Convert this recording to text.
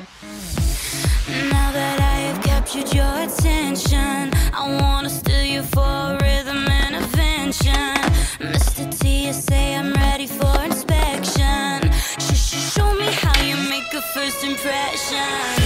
Now that I have captured your attention, I wanna steal you for a rhythm intervention. Mr. TSA, I'm ready for inspection. Show me how you make a first impression.